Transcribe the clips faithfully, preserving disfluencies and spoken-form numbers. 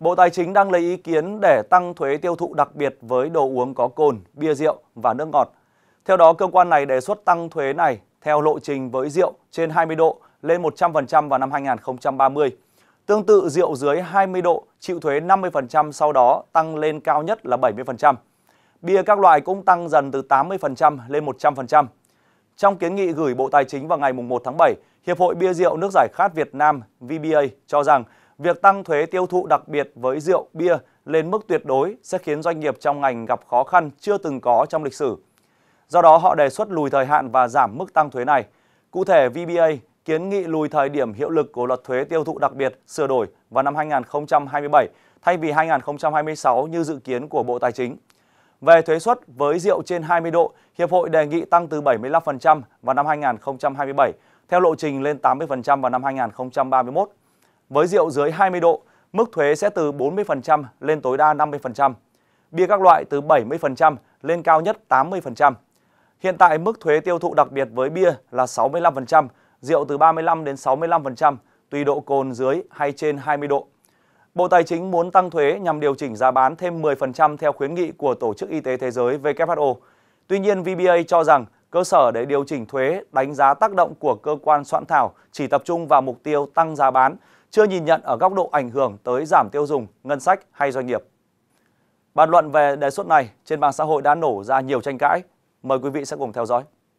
Bộ Tài chính đang lấy ý kiến để tăng thuế tiêu thụ đặc biệt với đồ uống có cồn, bia rượu và nước ngọt. Theo đó, cơ quan này đề xuất tăng thuế này theo lộ trình với rượu trên hai mươi độ lên một trăm phần trăm vào năm hai nghìn không trăm ba mươi. Tương tự, rượu dưới hai mươi độ chịu thuế năm mươi phần trăm, sau đó tăng lên cao nhất là bảy mươi phần trăm. Bia các loại cũng tăng dần từ tám mươi phần trăm lên một trăm phần trăm. Trong kiến nghị gửi Bộ Tài chính vào ngày một tháng bảy, Hiệp hội Bia Rượu Nước Giải Khát Việt Nam V B A cho rằng việc tăng thuế tiêu thụ đặc biệt với rượu, bia lên mức tuyệt đối sẽ khiến doanh nghiệp trong ngành gặp khó khăn chưa từng có trong lịch sử. Do đó, họ đề xuất lùi thời hạn và giảm mức tăng thuế này. Cụ thể, V B A kiến nghị lùi thời điểm hiệu lực của luật thuế tiêu thụ đặc biệt sửa đổi vào năm hai nghìn không trăm hai mươi bảy thay vì hai nghìn không trăm hai mươi sáu như dự kiến của Bộ Tài chính. Về thuế suất với rượu trên hai mươi độ, Hiệp hội đề nghị tăng từ bảy mươi lăm phần trăm vào năm hai nghìn không trăm hai mươi bảy, theo lộ trình lên tám mươi phần trăm vào năm hai nghìn không trăm ba mươi mốt. Với rượu dưới hai mươi độ, mức thuế sẽ từ bốn mươi phần trăm lên tối đa năm mươi phần trăm. Bia các loại từ bảy mươi phần trăm lên cao nhất tám mươi phần trăm. Hiện tại, mức thuế tiêu thụ đặc biệt với bia là sáu mươi lăm phần trăm, rượu từ ba mươi lăm đến sáu mươi lăm phần trăm, tùy độ cồn dưới hay trên hai mươi độ. Bộ Tài chính muốn tăng thuế nhằm điều chỉnh giá bán thêm mười phần trăm theo khuyến nghị của Tổ chức Y tế Thế giới W H O. Tuy nhiên, V B A cho rằng cơ sở để điều chỉnh thuế đánh giá tác động của cơ quan soạn thảo chỉ tập trung vào mục tiêu tăng giá bán, chưa nhìn nhận ở góc độ ảnh hưởng tới giảm tiêu dùng, ngân sách hay doanh nghiệp. Bàn luận về đề xuất này trên mạng xã hội đã nổ ra nhiều tranh cãi. Mời quý vị sẽ cùng theo dõi.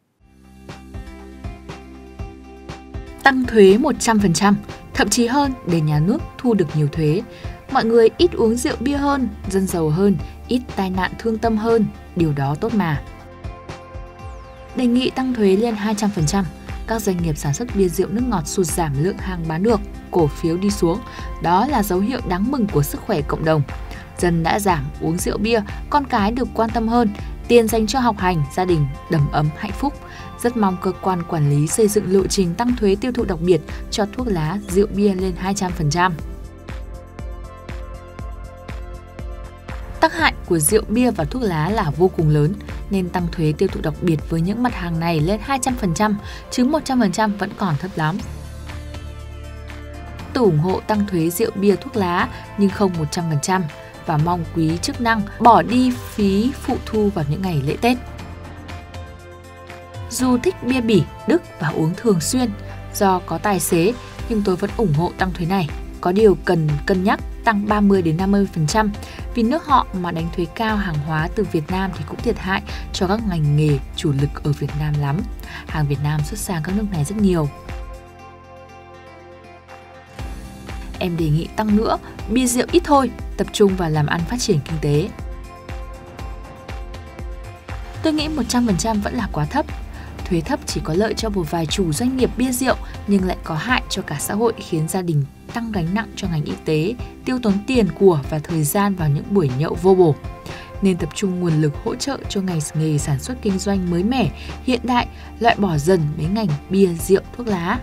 Tăng thuế một trăm phần trăm, thậm chí hơn để nhà nước thu được nhiều thuế. Mọi người ít uống rượu bia hơn, dân giàu hơn, ít tai nạn thương tâm hơn, điều đó tốt mà. Đề nghị tăng thuế lên hai trăm phần trăm, các doanh nghiệp sản xuất bia rượu nước ngọt sụt giảm lượng hàng bán được, cổ phiếu đi xuống. Đó là dấu hiệu đáng mừng của sức khỏe cộng đồng. Dân đã giảm uống rượu bia, con cái được quan tâm hơn, tiền dành cho học hành, gia đình đầm ấm hạnh phúc. Rất mong cơ quan quản lý xây dựng lộ trình tăng thuế tiêu thụ đặc biệt cho thuốc lá, rượu bia lên hai trăm phần trăm. Tác hại của rượu bia và thuốc lá là vô cùng lớn, nên tăng thuế tiêu thụ đặc biệt với những mặt hàng này lên hai trăm phần trăm, chứ một trăm phần trăm vẫn còn thấp lắm. Tôi ủng hộ tăng thuế rượu bia thuốc lá nhưng không một trăm phần trăm và mong quý chức năng bỏ đi phí phụ thu vào những ngày lễ Tết. Dù thích bia Bỉ, Đức và uống thường xuyên do có tài xế, nhưng tôi vẫn ủng hộ tăng thuế này. Có điều cần cân nhắc tăng ba mươi đến năm mươi phần trăm, vì nước họ mà đánh thuế cao hàng hóa từ Việt Nam thì cũng thiệt hại cho các ngành nghề chủ lực ở Việt Nam lắm. Hàng Việt Nam xuất sang các nước này rất nhiều. Em đề nghị tăng nữa, bia rượu ít thôi, tập trung vào làm ăn phát triển kinh tế. Tôi nghĩ một trăm phần trăm vẫn là quá thấp. Thuế thấp chỉ có lợi cho một vài chủ doanh nghiệp bia rượu nhưng lại có hại cho cả xã hội, khiến gia đình tăng gánh nặng cho ngành y tế, tiêu tốn tiền của và thời gian vào những buổi nhậu vô bổ. Nên tập trung nguồn lực hỗ trợ cho ngành nghề sản xuất kinh doanh mới mẻ, hiện đại, loại bỏ dần mấy ngành bia, rượu, thuốc lá.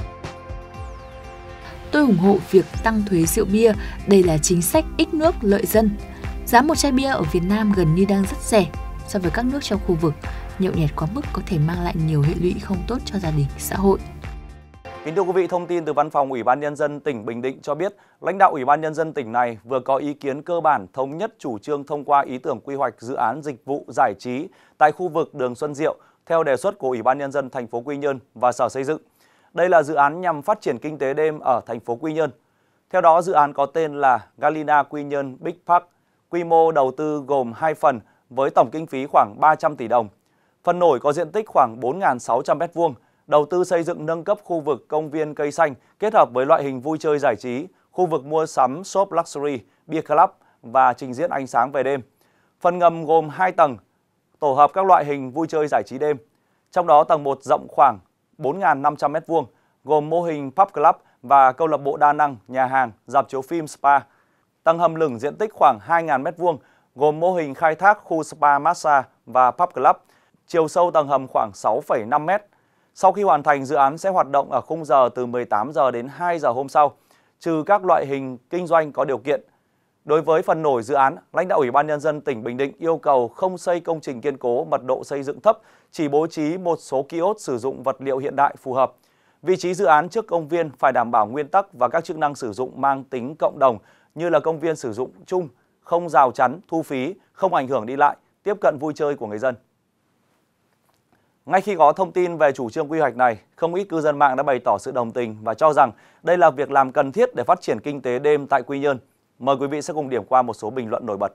Tôi ủng hộ việc tăng thuế rượu bia, đây là chính sách ích nước lợi dân. Giá một chai bia ở Việt Nam gần như đang rất rẻ so với các nước trong khu vực. Nhậu nhẹt quá mức có thể mang lại nhiều hệ lụy không tốt cho gia đình, xã hội. Kính thưa quý vị, thông tin từ Văn phòng Ủy ban Nhân dân tỉnh Bình Định cho biết, lãnh đạo Ủy ban Nhân dân tỉnh này vừa có ý kiến cơ bản thống nhất chủ trương thông qua ý tưởng quy hoạch dự án dịch vụ giải trí tại khu vực đường Xuân Diệu theo đề xuất của Ủy ban Nhân dân thành phố Quy Nhơn và Sở Xây dựng. Đây là dự án nhằm phát triển kinh tế đêm ở thành phố Quy Nhơn. Theo đó, dự án có tên là Galina Quy Nhơn Big Park, quy mô đầu tư gồm hai phần với tổng kinh phí khoảng ba trăm tỷ đồng. Phần nổi có diện tích khoảng bốn nghìn sáu trăm mét vuông, đầu tư xây dựng nâng cấp khu vực công viên cây xanh kết hợp với loại hình vui chơi giải trí, khu vực mua sắm shop luxury, beer club và trình diễn ánh sáng về đêm. Phần ngầm gồm hai tầng, tổ hợp các loại hình vui chơi giải trí đêm. Trong đó tầng một rộng khoảng bốn nghìn năm trăm mét vuông, gồm mô hình pub club và câu lạc bộ đa năng, nhà hàng, rạp chiếu phim, spa. Tầng hầm lửng diện tích khoảng hai nghìn mét vuông, gồm mô hình khai thác khu spa massage và pub club. Chiều sâu tầng hầm khoảng sáu phẩy năm mét. Sau khi hoàn thành, dự án sẽ hoạt động ở khung giờ từ mười tám giờ đến hai giờ hôm sau, trừ các loại hình kinh doanh có điều kiện. Đối với phần nổi dự án, lãnh đạo Ủy ban Nhân dân tỉnh Bình Định yêu cầu không xây công trình kiên cố, mật độ xây dựng thấp, chỉ bố trí một số kiosk sử dụng vật liệu hiện đại phù hợp. Vị trí dự án trước công viên phải đảm bảo nguyên tắc và các chức năng sử dụng mang tính cộng đồng như là công viên sử dụng chung, không rào chắn, thu phí, không ảnh hưởng đi lại, tiếp cận vui chơi của người dân. Ngay khi có thông tin về chủ trương quy hoạch này, không ít cư dân mạng đã bày tỏ sự đồng tình và cho rằng đây là việc làm cần thiết để phát triển kinh tế đêm tại Quy Nhơn. Mời quý vị sẽ cùng điểm qua một số bình luận nổi bật.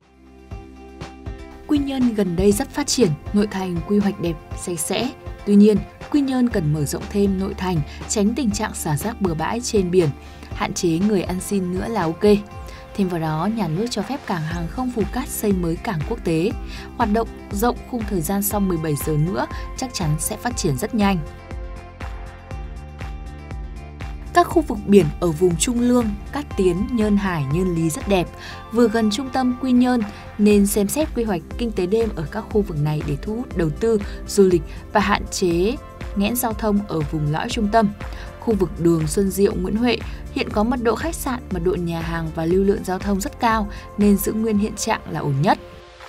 Quy Nhơn gần đây rất phát triển, nội thành quy hoạch đẹp, sạch sẽ. Tuy nhiên, Quy Nhơn cần mở rộng thêm nội thành, tránh tình trạng xả rác bừa bãi trên biển, hạn chế người ăn xin nữa là ok. Thêm vào đó, nhà nước cho phép cảng hàng không Phù Cát xây mới cảng quốc tế. Hoạt động rộng khung thời gian sau mười bảy giờ nữa chắc chắn sẽ phát triển rất nhanh. Các khu vực biển ở vùng Trung Lương, Cát Tiến, Nhơn Hải, Nhơn Lý rất đẹp, vừa gần trung tâm Quy Nhơn nên xem xét quy hoạch kinh tế đêm ở các khu vực này để thu hút đầu tư, du lịch và hạn chế nghẽn giao thông ở vùng lõi trung tâm. Khu vực đường Xuân Diệu, Nguyễn Huệ hiện có mật độ khách sạn, mật độ nhà hàng và lưu lượng giao thông rất cao nên giữ nguyên hiện trạng là ổn nhất.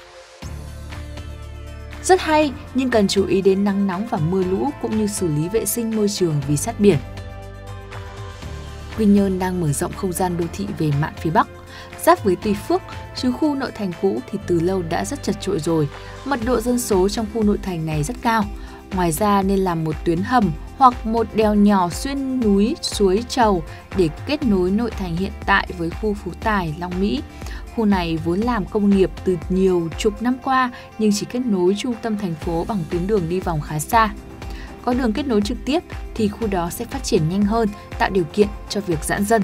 Rất hay nhưng cần chú ý đến nắng nóng và mưa lũ cũng như xử lý vệ sinh môi trường vì sát biển. Quy Nhơn đang mở rộng không gian đô thị về mạn phía Bắc. Giáp với Tuy Phước, chứ khu nội thành cũ thì từ lâu đã rất chật chội rồi. Mật độ dân số trong khu nội thành này rất cao. Ngoài ra nên làm một tuyến hầm hoặc một đèo nhỏ xuyên núi suối Trầu để kết nối nội thành hiện tại với khu Phú Tài, Long Mỹ. Khu này vốn làm công nghiệp từ nhiều chục năm qua nhưng chỉ kết nối trung tâm thành phố bằng tuyến đường đi vòng khá xa. Có đường kết nối trực tiếp thì khu đó sẽ phát triển nhanh hơn, tạo điều kiện cho việc giãn dân.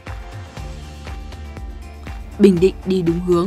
Bình Định đi đúng hướng.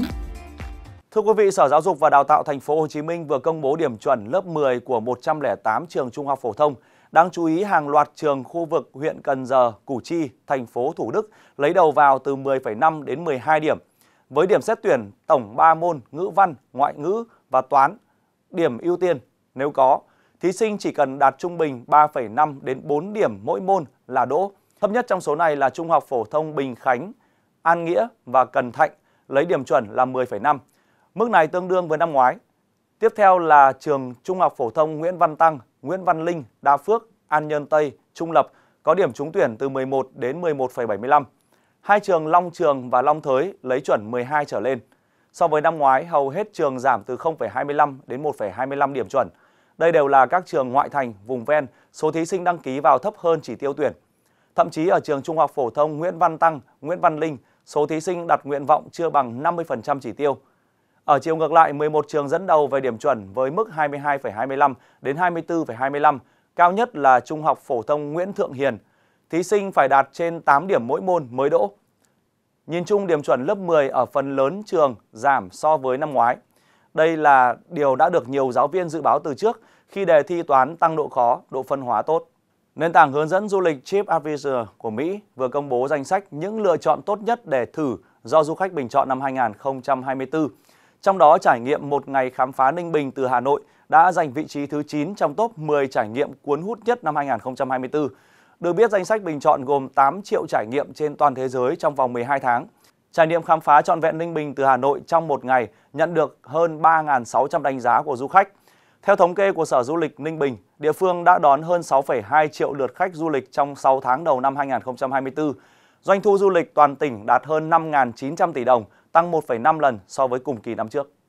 Thưa quý vị, Sở Giáo dục và Đào tạo Thành phố Hồ Chí Minh vừa công bố điểm chuẩn lớp mười của một trăm lẻ tám trường trung học phổ thông. Đáng chú ý, hàng loạt trường khu vực huyện Cần Giờ, Củ Chi, thành phố Thủ Đức lấy đầu vào từ mười phẩy năm đến mười hai điểm. Với điểm xét tuyển tổng ba môn ngữ văn, ngoại ngữ và toán, điểm ưu tiên nếu có, thí sinh chỉ cần đạt trung bình ba phẩy năm đến bốn điểm mỗi môn là đỗ. Thấp nhất trong số này là Trung học phổ thông Bình Khánh, An Nghĩa và Cần Thạnh lấy điểm chuẩn là mười phẩy năm. Mức này tương đương với năm ngoái. Tiếp theo là trường Trung học phổ thông Nguyễn Văn Tăng, Nguyễn Văn Linh, Đa Phước, An Nhơn Tây, Trung Lập có điểm trúng tuyển từ mười một đến mười một phẩy bảy mươi lăm. Hai trường Long Trường và Long Thới lấy chuẩn mười hai trở lên. So với năm ngoái, hầu hết trường giảm từ không phẩy hai mươi lăm đến một phẩy hai mươi lăm điểm chuẩn. Đây đều là các trường ngoại thành, vùng ven, số thí sinh đăng ký vào thấp hơn chỉ tiêu tuyển. Thậm chí ở trường Trung học phổ thông Nguyễn Văn Tăng, Nguyễn Văn Linh, số thí sinh đặt nguyện vọng chưa bằng năm mươi phần trăm chỉ tiêu. Ở chiều ngược lại, mười một trường dẫn đầu về điểm chuẩn với mức hai mươi hai phẩy hai mươi lăm đến hai mươi tư phẩy hai mươi lăm, cao nhất là Trung học phổ thông Nguyễn Thượng Hiền. Thí sinh phải đạt trên tám điểm mỗi môn mới đỗ. Nhìn chung, điểm chuẩn lớp mười ở phần lớn trường giảm so với năm ngoái. Đây là điều đã được nhiều giáo viên dự báo từ trước khi đề thi toán tăng độ khó, độ phân hóa tốt. Nền tảng hướng dẫn du lịch TripAdvisor của Mỹ vừa công bố danh sách những lựa chọn tốt nhất để thử do du khách bình chọn năm hai nghìn không trăm hai mươi tư. Trong đó, trải nghiệm một ngày khám phá Ninh Bình từ Hà Nội đã giành vị trí thứ chín trong top mười trải nghiệm cuốn hút nhất năm hai nghìn không trăm hai mươi tư. Được biết, danh sách bình chọn gồm tám triệu trải nghiệm trên toàn thế giới trong vòng mười hai tháng. Trải nghiệm khám phá trọn vẹn Ninh Bình từ Hà Nội trong một ngày nhận được hơn ba nghìn sáu trăm đánh giá của du khách. Theo thống kê của Sở Du lịch Ninh Bình, địa phương đã đón hơn sáu phẩy hai triệu lượt khách du lịch trong sáu tháng đầu năm hai nghìn không trăm hai mươi tư. Doanh thu du lịch toàn tỉnh đạt hơn năm nghìn chín trăm tỷ đồng, tăng một phẩy năm lần so với cùng kỳ năm trước.